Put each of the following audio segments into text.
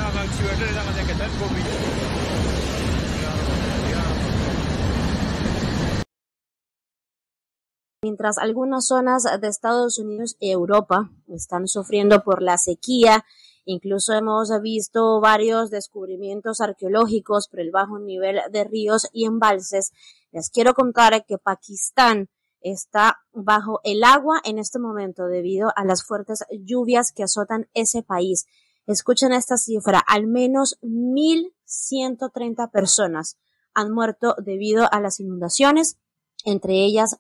Mientras algunas zonas de Estados Unidos y Europa están sufriendo por la sequía, incluso hemos visto varios descubrimientos arqueológicos por el bajo nivel de ríos y embalses. Les quiero contar que Pakistán está bajo el agua en este momento debido a las fuertes lluvias que azotan ese país. Escuchen esta cifra, al menos 1.130 personas han muerto debido a las inundaciones, entre ellas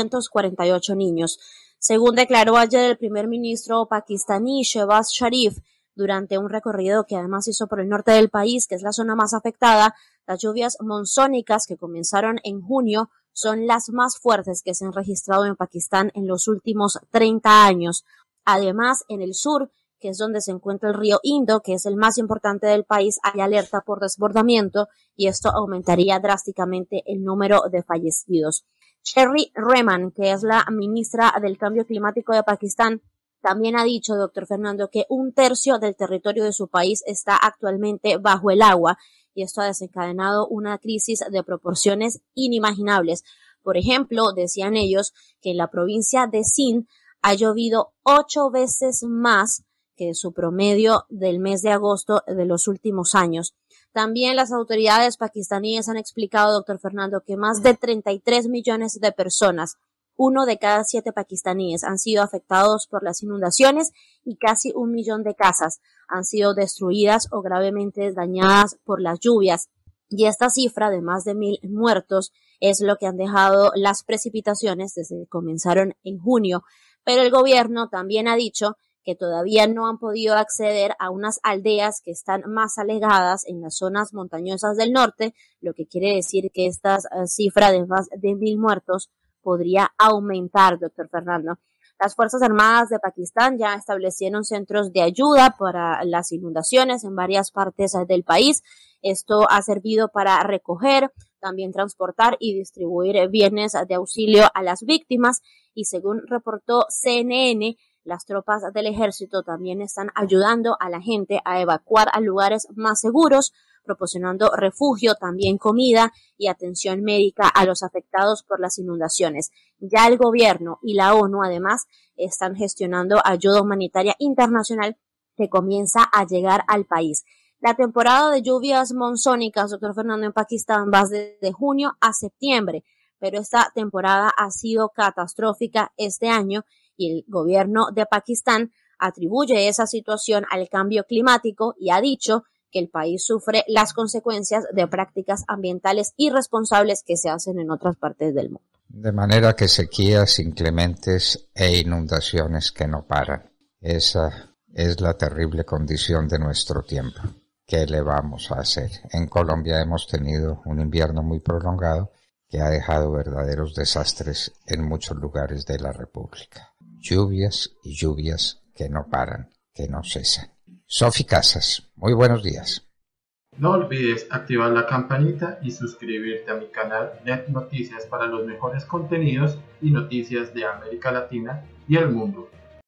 348 niños. Según declaró ayer el primer ministro pakistaní Shehbaz Sharif, durante un recorrido que además hizo por el norte del país, que es la zona más afectada, las lluvias monzónicas que comenzaron en junio son las más fuertes que se han registrado en Pakistán en los últimos 30 años. Además, en el sur, que es donde se encuentra el río Indo, que es el más importante del país, hay alerta por desbordamiento y esto aumentaría drásticamente el número de fallecidos. Sherry Rehman, que es la ministra del Cambio Climático de Pakistán, también ha dicho, doctor Fernando, que 1/3 del territorio de su país está actualmente bajo el agua y esto ha desencadenado una crisis de proporciones inimaginables. Por ejemplo, decían ellos que en la provincia de Sindh ha llovido 8 veces más que su promedio del mes de agosto de los últimos años. También las autoridades pakistaníes han explicado, doctor Fernando, que más de 33 millones de personas, 1 de cada 7 pakistaníes, han sido afectados por las inundaciones y casi 1 millón de casas han sido destruidas o gravemente dañadas por las lluvias. Y esta cifra de más de 1.000 muertos es lo que han dejado las precipitaciones desde que comenzaron en junio. Pero el gobierno también ha dicho que todavía no han podido acceder a unas aldeas que están más alejadas en las zonas montañosas del norte, lo que quiere decir que esta cifra de más de 1.000 muertos podría aumentar, doctor Fernando. Las Fuerzas Armadas de Pakistán ya establecieron centros de ayuda para las inundaciones en varias partes del país. Esto ha servido para recoger, también transportar y distribuir bienes de auxilio a las víctimas y según reportó CNN, las tropas del ejército también están ayudando a la gente a evacuar a lugares más seguros, proporcionando refugio, también comida y atención médica a los afectados por las inundaciones. Ya el gobierno y la ONU además están gestionando ayuda humanitaria internacional que comienza a llegar al país. La temporada de lluvias monzónicas, doctor Fernando, en Pakistán va desde junio a septiembre, pero esta temporada ha sido catastrófica este año y el gobierno de Pakistán atribuye esa situación al cambio climático y ha dicho que el país sufre las consecuencias de prácticas ambientales irresponsables que se hacen en otras partes del mundo. De manera que sequías inclementes e inundaciones que no paran. Esa es la terrible condición de nuestro tiempo. ¿Qué le vamos a hacer? En Colombia hemos tenido un invierno muy prolongado que ha dejado verdaderos desastres en muchos lugares de la República. Lluvias y lluvias que no paran, que no cesan. Sofi Casas, muy buenos días. No olvides activar la campanita y suscribirte a mi canal Net Noticias para los mejores contenidos y noticias de América Latina y el mundo.